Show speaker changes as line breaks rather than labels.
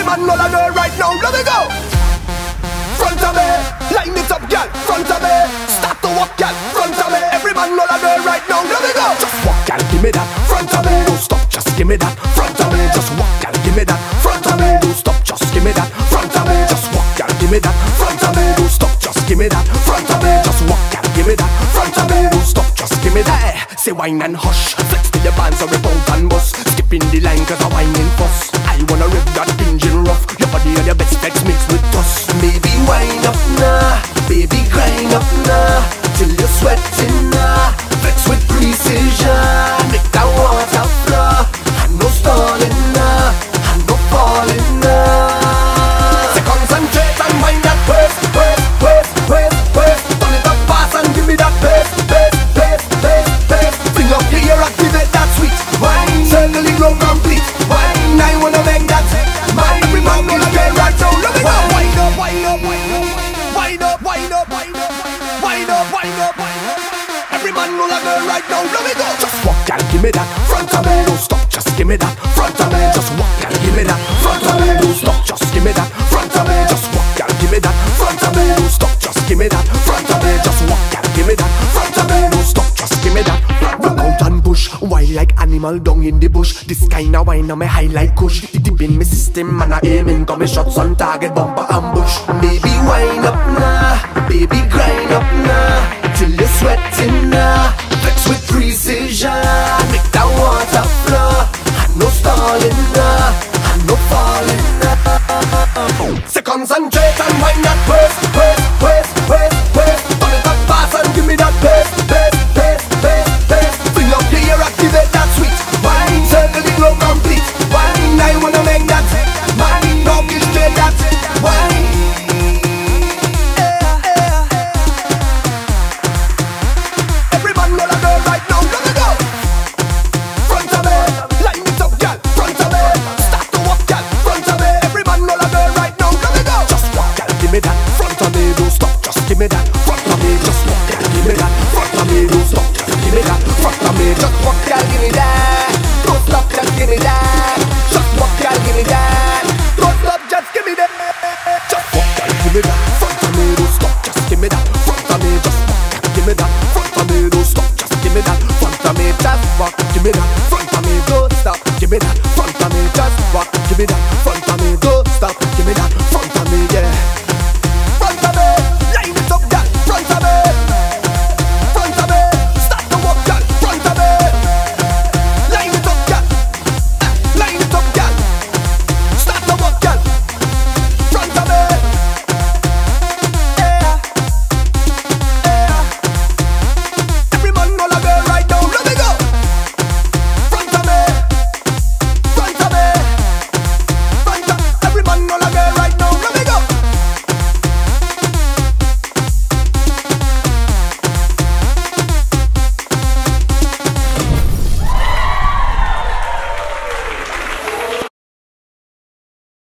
man know a girl right now. Let me go. Front of me, line it up, girl. Front of me, start to walk, girl. Front of me, every man know a girl right now. Let me go. Just walk, girl, give me that. Front of me, don't stop, just give me that. Front of me, just walk, girl, give me that. Front of me, don't stop, just give me that. Front of me, just walk, girl, give me that. Front of me, don't stop, just give me that. Front of me, just walk, girl, give me that. Front of me, don't stop, just give me that. Hey, say wine and hush, flex to your bands or rip out and bust. Skipping the line 'cause I whining fuss. I wanna rip that engine rough. Your body and your best flex mixed with dust. Baby, wine up now, baby, grind up now, till you're sweating now. Flex with precision, make that water flow. And no stalling now, and no falling now. So concentrate and mind that pace, pace, pace, pace, pace. Turn it up fast and give me that pace, pace, pace, pace, pace. Bring up your ear, activate that sweet wine. Circle it round complete wine. I wanna make that mine. Every man will get right now. Let me go. Wind up, wind up, wind up, wind up, wind up, wind up, wind up, wind up, wind up. Every man know a girl right now. Let me go. Just walk, girl, give me that. Front of me, don't stop, just give me that. Front of me, just walk, girl, give me that. Front of me, don't stop, just give me that. Front of me, just walk, girl, give me that. Front of me, don't stop, just give me that. Front of me, just walk, girl, give me that. Front of me, don't stop, just give me that. Rock out and push, wild like animal down in the bush. This kind of wine on me high like kush. Deep in me system and I aiming, got me shots on target, bumper ambush. Baby, wine up now, baby, grind up now, till you're sweating now. Flex with precision, make